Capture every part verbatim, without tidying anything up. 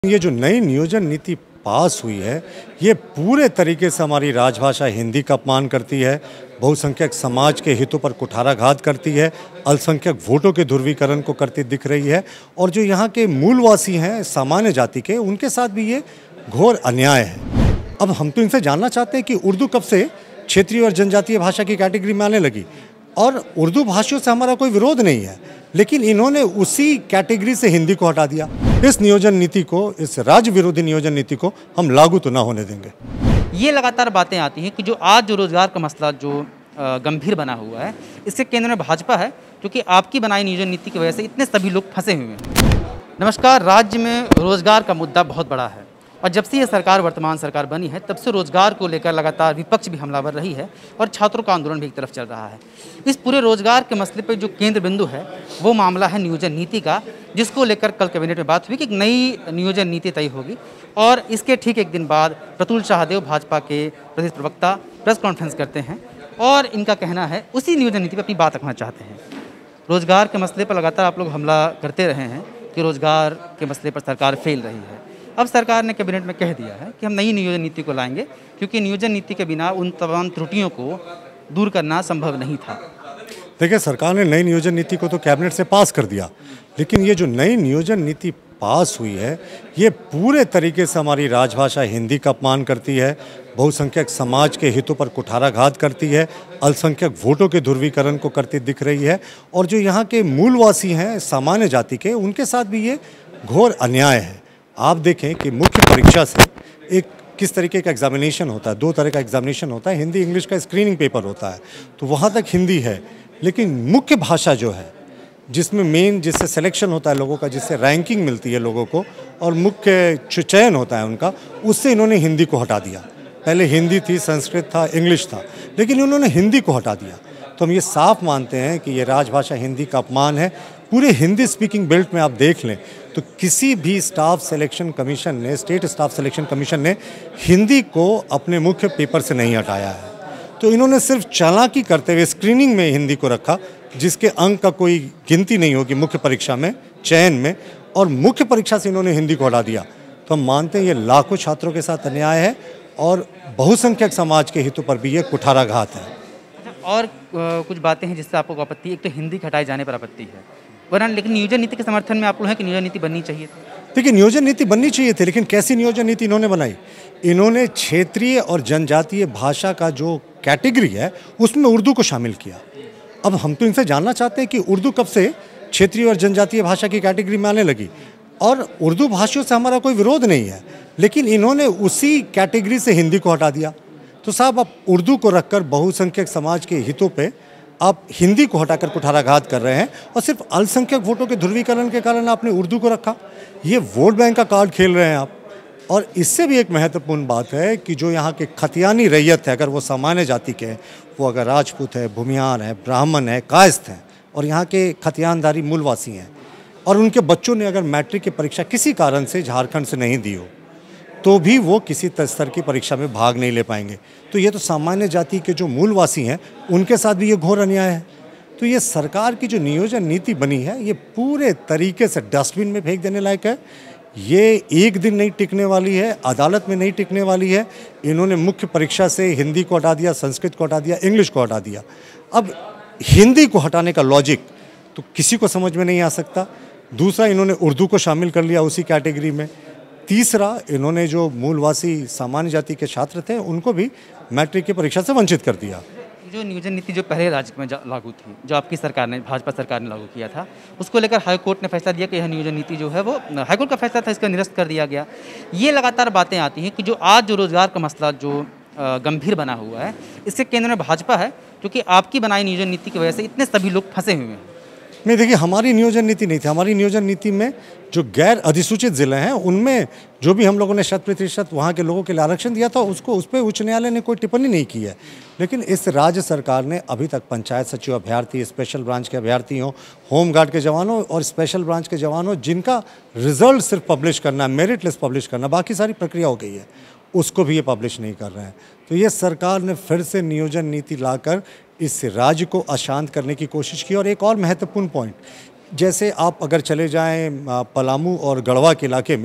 ये जो नई नियोजन नीति पास हुई है, ये पूरे तरीके से हमारी राजभाषा हिंदी का अपमान करती है, बहुसंख्यक समाज के हितों पर कुठाराघात करती है, अल्पसंख्यक वोटों के ध्रुवीकरण को करती दिख रही है और जो यहाँ के मूलवासी हैं सामान्य जाति के, उनके साथ भी ये घोर अन्याय है। अब हम तो इनसे जानना चाहते हैं कि उर्दू कब से क्षेत्रीय और जनजातीय भाषा की कैटेगरी में आने लगी। और उर्दू भाषियों से हमारा कोई विरोध नहीं है, लेकिन इन्होंने उसी कैटेगरी से हिंदी को हटा दिया। इस नियोजन नीति को, इस राज्य विरोधी नियोजन नीति को हम लागू तो ना होने देंगे। ये लगातार बातें आती हैं कि जो आज जो रोजगार का मसला जो गंभीर बना हुआ है, इसके केंद्र में भाजपा है, क्योंकि आपकी बनाई नियोजन नीति की वजह से इतने सभी लोग फंसे हुए हैं। नमस्कार। राज्य में रोजगार का मुद्दा बहुत बड़ा है और जब से ये सरकार वर्तमान सरकार बनी है तब से रोजगार को लेकर लगातार विपक्ष भी हमलावर रही है और छात्रों का आंदोलन भी एक तरफ चल रहा है। इस पूरे रोजगार के मसले पर जो केंद्र बिंदु है वो मामला है नियोजन नीति का, जिसको लेकर कल कैबिनेट में बात हुई कि एक नई नियोजन नीति तय होगी। और इसके ठीक एक दिन बाद प्रतुल शाहदेव भाजपा के प्रदेश प्रवक्ता प्रेस कॉन्फ्रेंस करते हैं और इनका कहना है उसी नियोजन नीति पर अपनी बात रखना चाहते हैं। रोजगार के मसले पर लगातार आप लोग हमला करते रहे हैं कि रोजगार के मसले पर सरकार फेल रही है। अब सरकार ने कैबिनेट में कह दिया है कि हम नई नियोजन नीति को लाएंगे, क्योंकि नियोजन नीति के बिना उन तमाम त्रुटियों को दूर करना संभव नहीं था। देखिए, सरकार ने नई नियोजन नीति को तो कैबिनेट से पास कर दिया, लेकिन ये जो नई नियोजन नीति पास हुई है, ये पूरे तरीके से हमारी राजभाषा हिंदी का अपमान करती है, बहुसंख्यक समाज के हितों पर कुठाराघात करती है, अल्पसंख्यक वोटों के ध्रुवीकरण को करती दिख रही है और जो यहाँ के मूलवासी हैं सामान्य जाति के, उनके साथ भी ये घोर अन्याय है। आप देखें कि मुख्य परीक्षा से एक किस तरीके का एग्जामिनेशन होता है, दो तरह का एग्जामिनेशन होता है, हिंदी इंग्लिश का स्क्रीनिंग पेपर होता है, तो वहाँ तक हिंदी है, लेकिन मुख्य भाषा जो है जिसमें मेन जिससे सिलेक्शन होता है लोगों का, जिससे रैंकिंग मिलती है लोगों को और मुख्य चयन होता है उनका, उससे इन्होंने हिंदी को हटा दिया। पहले हिंदी थी, संस्कृत था, इंग्लिश था, लेकिन उन्होंने हिंदी को हटा दिया। तो हम ये साफ मानते हैं कि ये राजभाषा हिंदी का अपमान है। पूरे हिंदी स्पीकिंग बेल्ट में आप देख लें तो किसी भी स्टाफ सिलेक्शन कमीशन ने, स्टेट स्टाफ सिलेक्शन कमीशन ने हिंदी को अपने मुख्य पेपर से नहीं हटाया है। तो इन्होंने सिर्फ चालाकी करते हुए स्क्रीनिंग में हिंदी को रखा, जिसके अंक का कोई गिनती नहीं होगी मुख्य परीक्षा में, चयन में, और मुख्य परीक्षा से इन्होंने हिंदी को हटा दिया। तो हम मानते हैं ये लाखों छात्रों के साथ अन्याय है और बहुसंख्यक समाज के हितों पर भी ये कुठाराघात है। और आ, कुछ बातें हैं जिससे आपको आपत्ति है। एक तो हिंदी हटाए जाने पर आपत्ति है, वरना लेकिन नियोजन नीति के समर्थन में आप लोग हैं कि नियोजन नीति बननी चाहिए। देखिए, नियोजन नीति बननी चाहिए थी, लेकिन कैसी नियोजन नीति इन्होंने बनाई? इन्होंने क्षेत्रीय और जनजातीय भाषा का जो कैटेगरी है उसमें उर्दू को शामिल किया। अब हम तो इनसे जानना चाहते हैं कि उर्दू कब से क्षेत्रीय और जनजातीय भाषा की कैटेगरी में आने लगी। और उर्दू भाषियों से हमारा कोई विरोध नहीं है, लेकिन इन्होंने उसी कैटेगरी से हिंदी को हटा दिया। तो साहब, आप उर्दू को रखकर बहुसंख्यक समाज के हितों पे आप हिंदी को हटाकर कुठाराघात कर रहे हैं और सिर्फ अल्पसंख्यक वोटों के ध्रुवीकरण के कारण आपने उर्दू को रखा। ये वोट बैंक का कार्ड खेल रहे हैं आप। और इससे भी एक महत्वपूर्ण बात है कि जो यहाँ के खतियानी रैयत है, अगर वो सामान्य जाति के हैं, वो अगर राजपूत है, भूमियार है, ब्राह्मण है, कायस्थ हैं और यहाँ के खतियानदारी मूलवासी हैं, और उनके बच्चों ने अगर मैट्रिक की परीक्षा किसी कारण से झारखंड से नहीं दी हो तो भी वो किसी स्तर की परीक्षा में भाग नहीं ले पाएंगे। तो ये तो सामान्य जाति के जो मूलवासी हैं उनके साथ भी ये घोर अन्याय है। तो ये सरकार की जो नियोजन नीति बनी है, ये पूरे तरीके से डस्टबिन में फेंक देने लायक है। ये एक दिन नहीं टिकने वाली है, अदालत में नहीं टिकने वाली है। इन्होंने मुख्य परीक्षा से हिंदी को हटा दिया, संस्कृत को हटा दिया, इंग्लिश को हटा दिया। अब हिंदी को हटाने का लॉजिक तो किसी को समझ में नहीं आ सकता। दूसरा, इन्होंने उर्दू को शामिल कर लिया उसी कैटेगरी में। तीसरा, इन्होंने जो मूलवासी सामान्य जाति के छात्र थे उनको भी मैट्रिक की परीक्षा से वंचित कर दिया। जो नियोजन नीति जो पहले राज्य में लागू थी, जो आपकी सरकार ने, भाजपा सरकार ने लागू किया था, उसको लेकर हाईकोर्ट ने फैसला दिया कि यह नियोजन नीति जो है वो, हाईकोर्ट का फैसला था, इसका निरस्त कर दिया गया। ये लगातार बातें आती हैं कि जो आज जो रोजगार का मसला जो गंभीर बना हुआ है, इसके केंद्र में भाजपा है, क्योंकि आपकी बनाई नियोजन नीति की वजह से इतने सभी लोग फंसे हुए हैं। नहीं, देखिए, हमारी नियोजन नीति नहीं थी। हमारी नियोजन नीति में जो गैर अधिसूचित ज़िले हैं उनमें जो भी हम लोगों ने शत प्रतिशत वहाँ के लोगों के लिए आरक्षण दिया था, उसको उस पर उच्च न्यायालय ने कोई टिप्पणी नहीं की है। लेकिन इस राज्य सरकार ने अभी तक पंचायत सचिव अभ्यर्थी, स्पेशल ब्रांच के अभ्यर्थी हों, होमगार्ड के जवानों और स्पेशल ब्रांच के जवानों, जिनका रिजल्ट सिर्फ पब्लिश करना, मेरिट लिस्ट पब्लिश करना, बाकी सारी प्रक्रिया हो गई है, उसको भी ये पब्लिश नहीं कर रहे हैं। तो ये सरकार ने फिर से नियोजन नीति लाकर इस राज्य को अशांत करने की कोशिश की। और एक और महत्वपूर्ण पॉइंट, जैसे आप अगर चले जाएं पलामू और गढ़वा के इलाके में,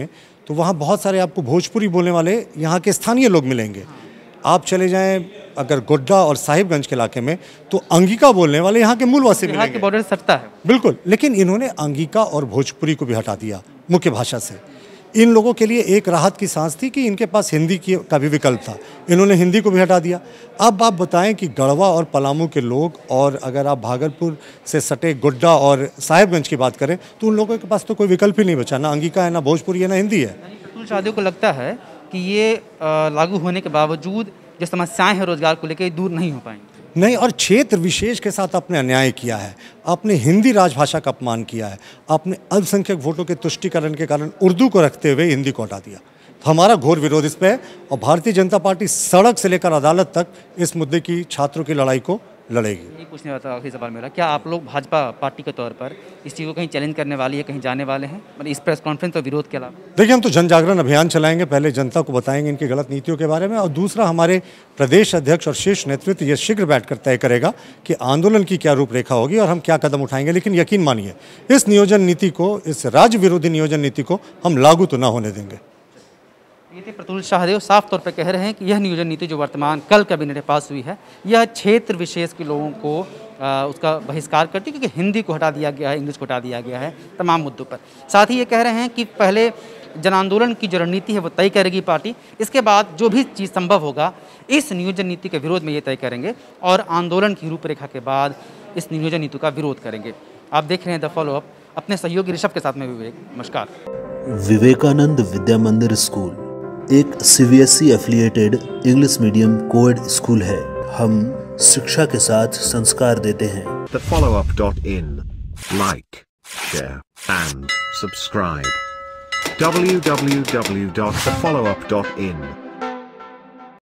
तो वहाँ बहुत सारे आपको भोजपुरी बोलने वाले यहाँ के स्थानीय लोग मिलेंगे। आप चले जाएं अगर गोड्डा और साहिबगंज के इलाके में तो अंगिका बोलने वाले यहाँ के मूलवासी यहाँ मिलेंगे। के बॉर्डर से सटता है। बिल्कुल, लेकिन इन्होंने अंगिका और भोजपुरी को भी हटा दिया मुख्य भाषा से। इन लोगों के लिए एक राहत की सांस थी कि इनके पास हिंदी की का भी विकल्प था, इन्होंने हिंदी को भी हटा दिया। अब आप बताएं कि गढ़वा और पलामू के लोग, और अगर आप भागलपुर से सटे गोड्डा और साहिबगंज की बात करें तो उन लोगों के पास तो कोई विकल्प ही नहीं बचा, ना अंगिका है, ना भोजपुरी है, ना हिंदी है। प्रतुल शाहदेव को लगता है कि ये अ, लागू होने के बावजूद जो समस्याएं हैं रोजगार को लेकर दूर नहीं हो पाएंगी। नहीं, और क्षेत्र विशेष के साथ आपने अन्याय किया है, आपने हिंदी राजभाषा का अपमान किया है, आपने अल्पसंख्यक वोटों के तुष्टिकरण के कारण उर्दू को रखते हुए हिंदी को हटा दिया। तो हमारा घोर विरोध इस पे है और भारतीय जनता पार्टी सड़क से लेकर अदालत तक इस मुद्दे की छात्रों की लड़ाई को लड़ेगी। यही पूछने वाला था आखिरी सवाल मेरा, क्या आप लोग भाजपा पार्टी के तौर पर इस चीज़ को कहीं चैलेंज करने वाली है, कहीं जाने वाले हैं, मतलब इस प्रेस कॉन्फ्रेंस और विरोध के अलावा? देखिए, हम तो जन जागरण अभियान चलाएंगे, पहले जनता को बताएंगे इनकी गलत नीतियों के बारे में, और दूसरा हमारे प्रदेश अध्यक्ष और शीर्ष नेतृत्व ये शीघ्र बैठकर तय करेगा कि आंदोलन की क्या रूपरेखा होगी और हम क्या कदम उठाएंगे। लेकिन यकीन मानिए, इस नियोजन नीति को, इस राज्य विरोधी नियोजन नीति को हम लागू तो ना होने देंगे। ये थे प्रतुल शाहदेव, साफ तौर पर कह रहे हैं कि यह नियोजन नीति जो वर्तमान कल कैबिनेट में पास हुई है, यह क्षेत्र विशेष के लोगों को आ, उसका बहिष्कार करती है, क्योंकि हिंदी को हटा दिया गया है, इंग्लिश को हटा दिया गया है तमाम मुद्दों पर। साथ ही ये कह रहे हैं कि पहले जन आंदोलन की जो रणनीति है वो तय करेगी पार्टी, इसके बाद जो भी चीज़ संभव होगा इस नियोजन नीति के विरोध में ये तय करेंगे और आंदोलन की रूपरेखा के बाद इस नियोजन नीति का विरोध करेंगे। आप देख रहे हैं द फॉलोअप, अपने सहयोगी ऋषभ के साथ में विवेक। नमस्कार। विवेकानंद विद्या मंदिर स्कूल एक CBSE affiliated English medium coed school है। हम शिक्षा के साथ संस्कार देते हैं। The follow-up dot in. Like, share, and subscribe. w w w dot the follow up dot in